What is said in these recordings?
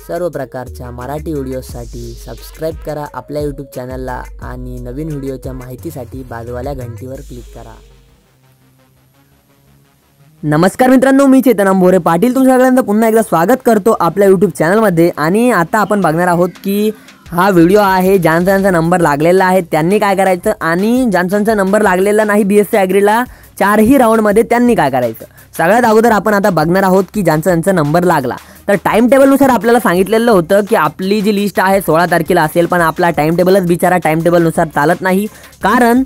सर्व प्रकारच्या मराठी व्हिडिओसाठी सबस्क्राईब करा आपल्या यूट्यूब चॅनलला आणि नवीन व्हिडिओच्या माहितीसाठी बाजूवाल्या घंटीवर क्लिक करा। नमस्कार मित्रांनो, मी चेतन अंबोरे पाटील तुमच्या सगळ्यांचं पुन्हा एकदा स्वागत करतो आपल्या यूट्यूब चॅनलमध्ये। आणि आता आपण बघणार आहोत की हा व्हिडिओ आहे जॉन्सनचा नंबर लागलेला आहे त्यांनी काय करायचं आणि जॉन्सनचा नंबर लागलेला नाही बीएससी ॲग्रीला चारही राऊंडमध्ये त्यांनी काय करायचं। सगळ्यात अगोदर आपण आता बघणार आहोत की जॉन्सनचा नंबर लागला तर टाइम टेबलनुसार आपल्याला सांगितलेलं होतं की आपली जी लिस्ट आहे 16 तारखेला असेल, पण आपला टाइम टेबलच बिचारा टाइम टेबलनुसार चालत नाही। कारण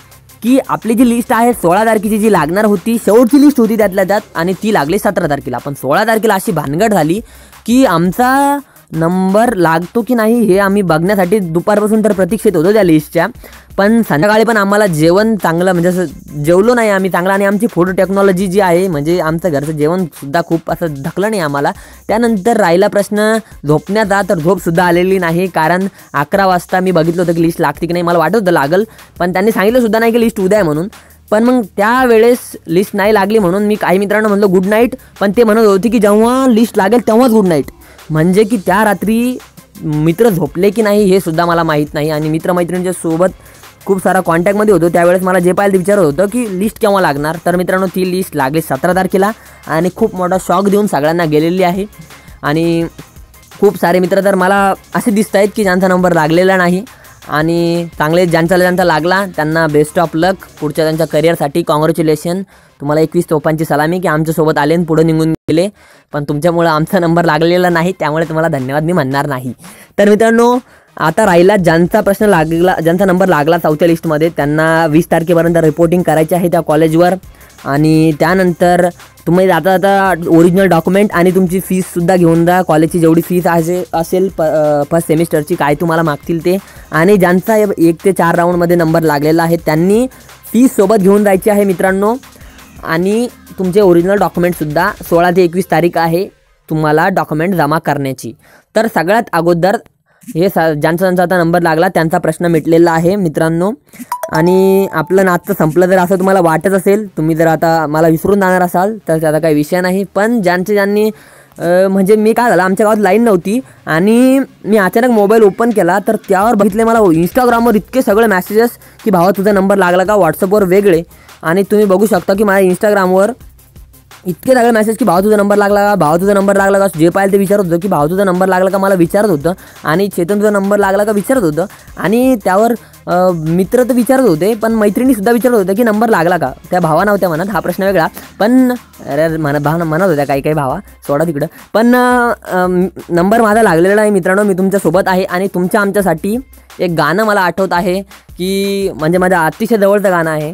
की आपली जी लिस्ट आहे 16 तारखेची जी लागणार होती, शेवटची लिस्ट होती त्यातल्या त्यात आणि ती लागली 17 तारखेला। पण 16 तारखेला अशी भानगड झाली की आमचा नंबर लागतो की नाही हे आम्ही बघण्यासाठी दुपारपासून तर प्रतीक्षेत होतो त्या लिस्टच्या। पण संध्याकाळी पण आम्हाला जेवण चांगलं म्हणजे असं जेवलो नाही आम्ही चांगलं, आणि आमची फोटो टेक्नॉलॉजी जी आहे म्हणजे आमचं घरचं जेवणसुद्धा खूप असं धकलं नाही आम्हाला। त्यानंतर राहिला प्रश्न झोपण्याचा, तर झोपसुद्धा आलेली नाही। कारण 11 वाजता मी बघितलं होतं की लिस्ट लागते की नाही, मला वाटत होतं लागल, पण त्यांनी सांगितलंसुद्धा नाही की लिस्ट उद्या आहे म्हणून। पण मग त्यावेळेस लिस्ट नाही लागली म्हणून मी काही मित्रांना म्हणलो गुड नाईट, पण ते म्हणत होते की जेव्हा लिस्ट लागेल तेव्हाच गुड नाईट। म्हणजे की त्या रात्री मित्र झोपले की नाही हे सुद्धा मला माहीत नाही। आणि मित्रमैत्रिणींच्या सोबत खूप सारा कॉन्टॅक्टमध्ये होतो त्यावेळेस मला जे पाहिलं ते विचारत होतं की लिस्ट केव्हा लागणार। तर मित्रांनो ती लिस्ट लागली 17 तारखेला आणि खूप मोठा शॉक देऊन सगळ्यांना गेलेली आहे। आणि खूप सारे मित्र तर मला असे दिसत आहेत की ज्यांचा नंबर लागलेला नाही, आणि चांगले ज्यांचा लागला त्यांना बेस्ट ऑफ लक पुढच्या त्यांच्या करिअरसाठी। कॉंग्रॅच्युलेशन, तुम्हाला 21 तोफांची सलामी की आमच्यासोबत आले आणि पुढे निघून गेले, पण तुमच्यामुळे आमचा नंबर लागलेला नाही त्यामुळे तुम्हाला धन्यवाद मी म्हणणार नाही। तर मित्रांनो आता राहिला ज्यांचा प्रश्न लागला, ज्यांचा नंबर लागला 4थ्या लिस्टमध्ये, त्यांना 20 तारखेपर्यंत रिपोर्टिंग करायची आहे त्या कॉलेजवर। आणि त्यानंतर तुम्ही आता ओरिजिनल डॉक्युमेंट आणि तुमची फीससुद्धा घेऊन जा, कॉलेजची जेवढी फीस असेल फर्स्ट सेमिस्टरची काय तुम्हाला मागतील ते। आणि ज्यांचा 1 ते 4 राऊंडमध्ये नंबर लागलेला आहे त्यांनी फीस सोबत घेऊन जायची आहे मित्रांनो। आणि तुमचे ओरिजिनल डॉक्युमेंटसुद्धा 16 ते 21 तारीख आहे तुम्हाला डॉक्युमेंट जमा करण्याची। तर सगळ्यात अगोदर हे ज्यांचा आता नंबर लागला त्यांचा प्रश्न मिटलेला आहे मित्रांनो। आणि आपलं नातं संपलं जर असं तुम्हाला वाटत असेल, तुम्ही जर आता मला विसरून जाणार असाल तर त्याचा काही विषय नाही। पण ज्यांनी म्हणजे मी काय झालं, आमच्या गावात लाईन नव्हती आणि मी अचानक मोबाईल ओपन केला तर त्यावर बघितले मला इंस्टाग्रामवर इतके सगळे मेसेजेस की भावा तुझा नंबर लागला का, व्हॉट्सअपवर वेगळे। आणि तुम्ही बघू शकता की माझ्या इंस्टाग्रामवर इतके सगळे मेसेज की भावा तुझा नंबर लागला का, भावा तुझा नंबर लागला का, जे पाहिजे ते विचारत होतं की भावा तुझा नंबर लागला का मला विचारत होतं, आणि चेतन तुझा नंबर लागला का विचारत होतं। आणि त्यावर मित्र तर विचारत होते पण मैत्रिणीसुद्धा विचारत होतं की नंबर लागला का। त्या भावा नव्हत्या म्हणत, हा प्रश्न वेगळा, पण अरे म्हणत होत्या काही भावा सोडा तिकडं। पण नंबर माझा लागलेला आहे मित्रांनो, मी तुमच्यासोबत आहे। आणि तुमच्या आमच्यासाठी एक गाणं मला आठवत आहे की म्हणजे माझ्या अतिशय जवळचं गाणं आहे।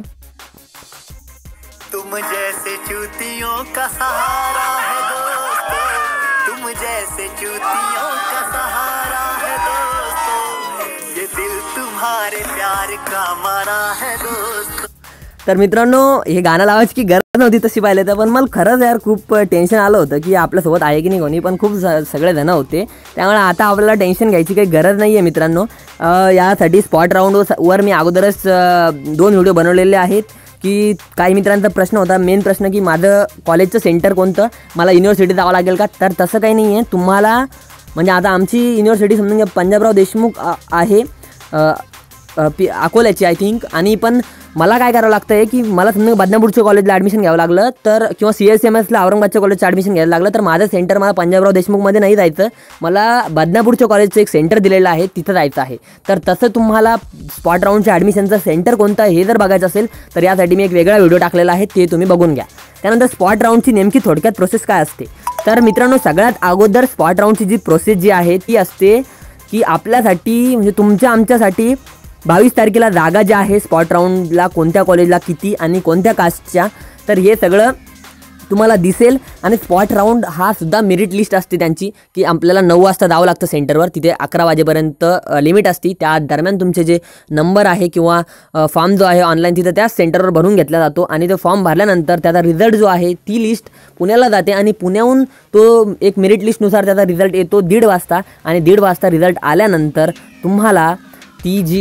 तुम जैसे चूतियों का सहारा है दोस्तों, तुम जैसे चूतियों का सहारा है दोस्तों, ये दिल तुम्हारे प्यार का मरा है दोस्तों। तर मित्रांनो हे गाणं लावायची की गरज नव्हती तशी पाहिलं तर, पण मला खरंच यार खूप टेन्शन आलं होतं की आपल्यासोबत आहे की नाही कोणी, पण खूप सगळे जण होते त्यामुळे आता आपल्याला टेन्शन घ्यायची काही गरज नाही आहे मित्रांनो। यासाठी स्पॉट राऊंडवर मी अगोदरच 2 व्हिडिओ बनवलेले आहेत की काही मित्रांचा प्रश्न होता, मेन प्रश्न की माझं कॉलेजचं सेंटर कोणतं, मला युनिव्हर्सिटी जावं लागेल का। तर तसं काही नाही आहे तुम्हाला, म्हणजे आता आमची युनिव्हर्सिटी समजून घ्या पंजाबराव देशमुख आहे अकोल्याची आय थिंक। आणि पण मला काय करावं लागतं आहे की मला समजा बदनापूरच्या कॉलेजला ॲडमिशन घ्यावं लागलं तर, किंवा CSMSला औरंगाबादच्या कॉलेजचं ॲडमिशन घ्यायला लागलं तर माझं सेंटर मला पंजाबराव देशमुखमध्ये नाही जायचं, मला बदनापूरच्या कॉलेजचं एक सेंटर दिलेलं आहे तिथं जायचं आहे। तर तसं तुम्हाला स्पॉट राऊंडच्या ॲडमिशनचं सेंटर कोणतं हे जर बघायचं असेल तर यासाठी मी एक वेगळा व्हिडिओ टाकलेला आहे, ते तुम्ही बघून घ्या। त्यानंतर स्पॉट राऊंडची नेमकी थोडक्यात प्रोसेस काय असते तर मित्रांनो सगळ्यात अगोदर स्पॉट राऊंडची जी प्रोसेस जी आहे ती असते की आपल्यासाठी म्हणजे तुमच्या आमच्यासाठी 22 तारखेला जागा ज्या आहे स्पॉट राऊंडला कोणत्या कॉलेजला किती आणि कोणत्या कास्टच्या, तर हे सगळं तुम्हाला दिसेल। आणि स्पॉट राऊंड हा सुद्धा मेरिट लिस्ट असते त्यांची की आपल्याला 9 वाजता जावं लागतं सेंटरवर, तिथे 11 वाजेपर्यंत लिमिट असते, त्या दरम्यान तुमचे जे नंबर आहे किंवा फॉर्म जो आहे ऑनलाईन तिथं त्याच सेंटरवर भरून घेतला जातो। आणि तो फॉर्म भरल्यानंतर त्याचा रिझल्ट जो आहे ती लिस्ट पुण्याला जाते आणि पुण्याहून तो एक मेरिट लिस्टनुसार त्याचा रिझल्ट येतो 1:30 वाजता। आणि 1:30 वाजता रिझल्ट आल्यानंतर तुम्हाला ती जी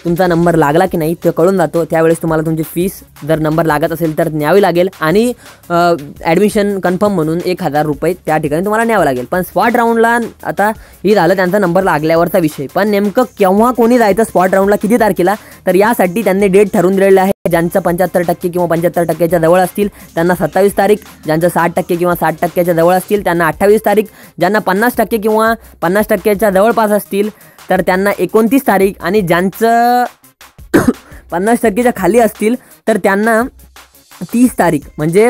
तुमचा नंबर लागला की नाही ते कळून जातो. त्यावेळेस तुम्हाला तुमची फीस जर नंबर लागत असेल तर न्यावी लागेल आणि ॲडमिशन कन्फर्म म्हणून 1000 रुपये त्या ठिकाणी तुम्हाला न्यावं लागेल. पण स्पॉट राऊंडला आता ही झालं त्यांचा नंबर लागल्यावरचा विषय. पण नेमकं केव्हा कोणी जायचं स्पॉट राऊंडला, किती तारखेला, तर यासाठी त्यांनी डेट ठरवून दिलेलं आहे. ज्यांचं 75% किंवा 75%च्या जवळ असतील त्यांना 27 तारीख, ज्यांचं 60% किंवा 60%च्या जवळ असतील त्यांना 28 तारीख, ज्यांना 50% किंवा 50%च्या जवळपास असतील तर त्यांना 29 तारीख, आणि ज्यांचं 50%च्या खाली असतील तर त्यांना 30 तारीख. म्हणजे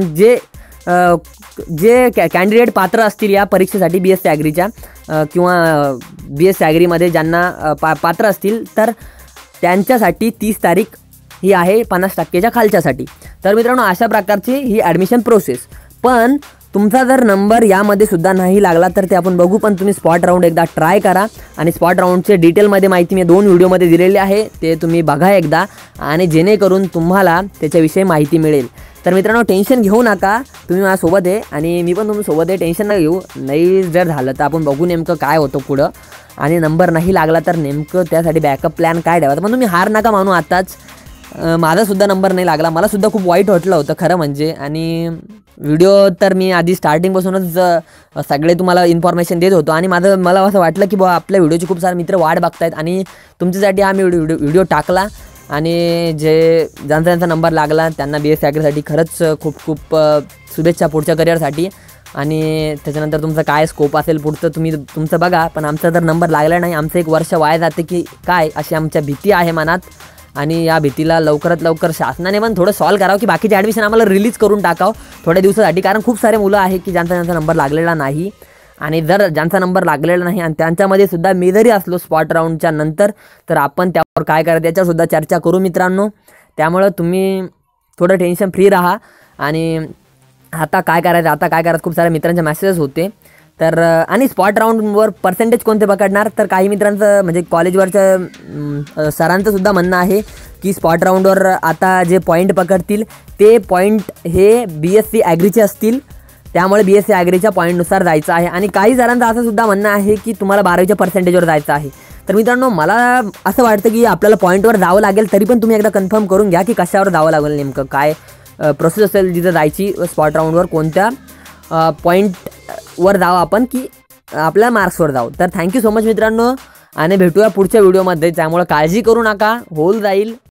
जे कॅन्डिडेट पात्र असतील या परीक्षेसाठी BSc ॲग्रीच्या किंवा BSc ॲग्रीमध्ये ज्यांना पात्र असतील तर त्यांच्यासाठी 30 तारीख ही आहे 50%च्या खालच्यासाठी. तर मित्रांनो, अशा प्रकारची ही ॲडमिशन प्रोसेस. पण तुमचा जर नंबर यामध्ये सुद्धा नाही लागला तर ते आपण बघू. पण तुम्ही स्पॉट राऊंड एकदा ट्राय करा आणि स्पॉट राऊंडचे डिटेलमध्ये माहिती मी 2 व्हिडिओमध्ये दिलेली आहे, ते तुम्ही बघा एकदा, आणि जेणेकरून तुम्हाला त्याच्याविषयी माहिती मिळेल. तर मित्रांनो, टेन्शन घेऊ नका, तुम्ही माझ्यासोबत आहे आणि मी पण तुमच्यासोबत आहे. टेन्शन नका घेऊ. नाही जर झालं तर आपण बघू नेमकं काय होतं पुढं, आणि नंबर नाही लागला तर नेमकं त्यासाठी बॅकअप प्लॅन काय ठेवायचा. पण तुम्ही हार नका मानू. आताच माझासुद्धा नंबर नाही लागला, मलासुद्धा खूप वाईट वाटलं होतं खरं म्हणजे. आणि व्हिडिओ तर मी आधी स्टार्टिंगपासूनच सगळे तुम्हाला इन्फॉर्मेशन देत होतो, आणि मला असं वाटलं की बुवा आपल्या व्हिडिओची खूप सारे मित्र वाट बघतायत आणि तुमच्यासाठी हा मी व्हिडिओ टाकला. आणि ज्यांचा नंबर लागला त्यांना BSc ॲग्रीसाठी खरंच खूप खूप शुभेच्छा पुढच्या करिअरसाठी. आणि त्याच्यानंतर तुमचं काय स्कोप असेल पुढचं तुम्ही तुमचं बघा. पण आमचा जर नंबर लागला नाही, आमचं 1 वर्ष वाया जाते की काय, अशी आमच्या भीती आहे मनात. आणि या भीतीला लवकरात लवकर शासनाने पण थोडं सॉल्व करावं की बाकीचे ॲडमिशन आम्हाला रिलीज करून टाकावं थोड्या दिवसासाठी. कारण खूप सारे मुलं आहे की ज्यांचा नंबर लागलेला नाही, आणि जर ज्यांचा नंबर लागलेला नाही आणि त्यांच्यामध्ये सुद्धा मी जरी असलो स्पॉट राऊंडच्या नंतर, तर आपण त्यावर काय करायचं याच्यावरसुद्धा चर्चा करू मित्रांनो. त्यामुळं तुम्ही थोडं टेन्शन फ्री राहा. आणि आता काय करायचं खूप साऱ्या मित्रांचे मेसेजेस होते. तर आणि स्पॉट राऊंडवर पर्सेंटेज कोणते पकडणार, तर काही मित्रांचं म्हणजे कॉलेजवरच्या सरांचं सुद्धा म्हणणं आहे की स्पॉट राऊंडवर आता जे पॉईंट पकडतील ते पॉईंट हे BSc ॲग्रीचे असतील, त्यामुळे BSc ॲग्रीच्या पॉईंटनुसार जायचं आहे. आणि काही जणांचं असं सुद्धा म्हणणं आहे की तुम्हाला 12वीच्या पर्सेंटेजवर जायचं आहे. तर मित्रांनो, मला असं वाटतं की आपल्याला पॉईंटवर जावं लागेल, तरी पण तुम्ही एकदा कन्फर्म करून घ्या की कशावर जावं लागेल, नेमकं काय प्रोसेस असेल जिथं जायची स्पॉट राऊंडवर, कोणत्या पॉईंटवर जावं आपण की आपल्या मार्क्सवर जावं. तर थँक्यू सो मच मित्रांनो, आणि भेटूया पुढच्या व्हिडिओमध्ये. त्यामुळे काळजी करू नका, होऊन जाईल.